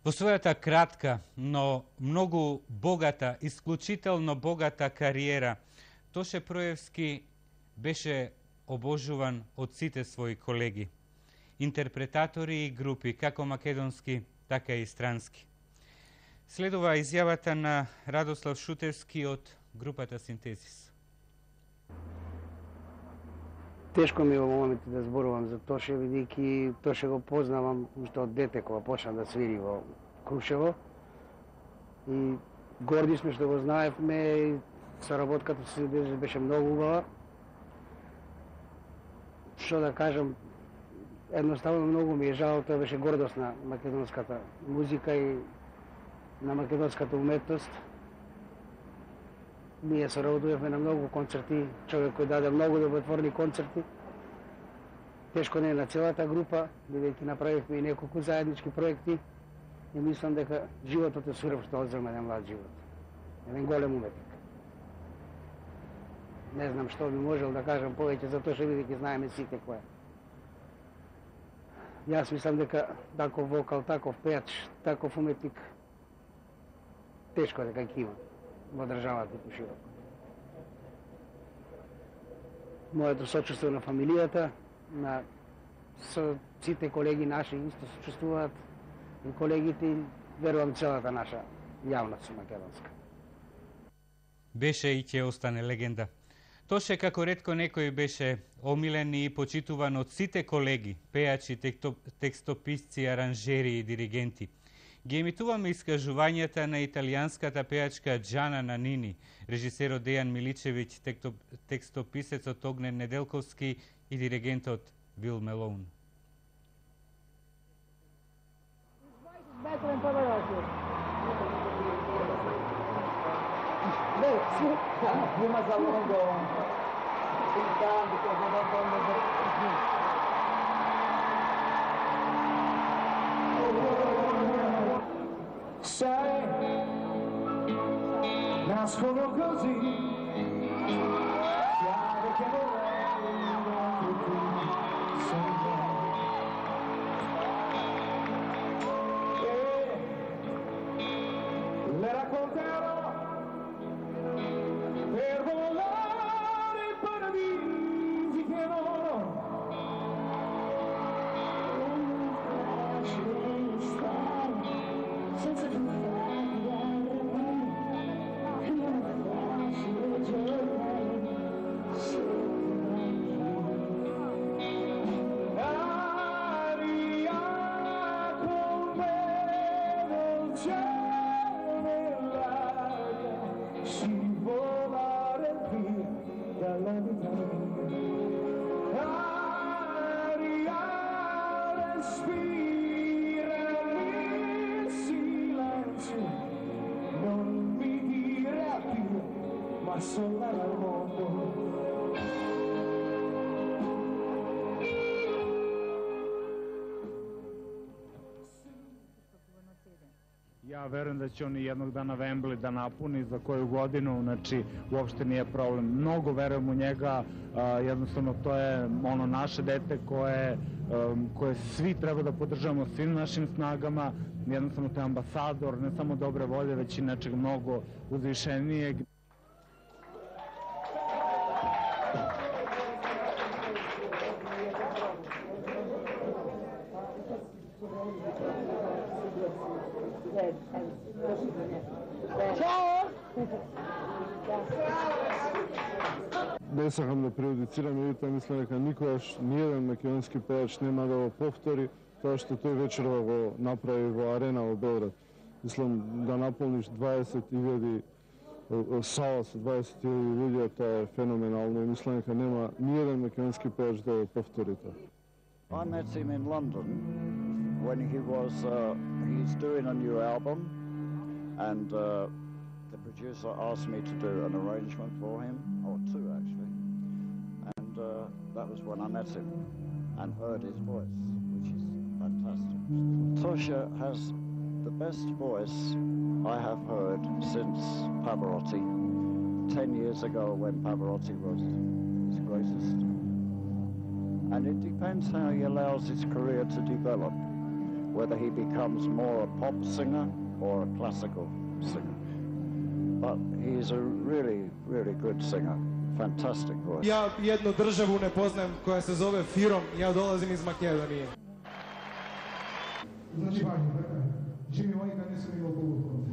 Во својата кратка, но многу богата, исклучително богата кариера, Тоше Проевски беше обожуван од сите своји колеги, интерпретатори и групи, како македонски, така и странски. Следува изјавата на Радослав Шутевски од групата Синтезис. Тешко ми е во моментот да зборувам за Тоше, бидејќи Тоше го познавам уште од дете кога почна да свири во Крушево. И горди сме што го знаевме и соработката со Синтезис беше многу убава. Што да кажам, едноставно многу ми е жал, тоа беше гордост на македонската музика и на македонската уметност. Ние соработувавме на многу концерти, човек кој даде многу добротворни концерти. Тешко не е на целата група, бидејќи направивме и неколку заеднички проекти и мислам дека животот е суров што одзема еден млад живот. Еден голем уметник. Не знам што би можел да кажам повеќе за тоа што бидејќи знаеме сите кој е. Јас мислам дека таков вокал, таков пејач, таков уметник тешко дека ќе има во државата и пошироко. Моето сочувство на фамилијата, на сите колеги наши исто сочувствуваат и колегите и верувам целата наша јавност македонска. Беше и ќе остане легенда. Тоше како ретко некој беше омилен и почитуван од сите колеги, пејачи, текстописци, аранжери и диригенти. Ги емитуваме искажувањата на италијанската пејачка Джана Нанини, режисерот Дејан Миличевиќ, текстописецот Огнен Неделковски и диригентот Вил Мелоун. Sai, nascono così, chiave che vorrei tu sempre. E le racconterò per volare in paradisi che non senza più sollare al mondo. Ja verujem da će oni jednog dana Wembley da napuni za koju godinu, znači uopšte nije problem. Mnogo verujem u njega, jednostavno to je ono naše dete koje svi treba da podržavamo svim našim snagama, jednostavno to je ambasador ne samo dobre volje, već i nečeg mnogo uzvišenijeg. Не сакам да преюдицирам, меѓутоа мислам дека никогаш ниеден македонски пејач нема да го повтори тоа што тој вечерва го направи во арена во Белград. Мислам да наполниш 20.000 сала со 20.000 луѓе, тоа е феноменално и мислам дека нема ниеден македонски пејач да го повтори тоа. I met him in London when he's doing a new album, and the producer asked me to do an arrangement for him, or two actually, and that was when I met him and heard his voice, which is fantastic. Tosha has the best voice I have heard since Pavarotti, 10 years ago when Pavarotti was his greatest. And it depends how he allows his career to develop. whether he becomes more a pop singer or a classical singer. But he's a really, really good singer. Fantastic voice. Ja jednu državu ne poznajem koja se zove Firom, ja dolazim iz Makedonije. Znači važno, Jimmy White ne smije imao povukao.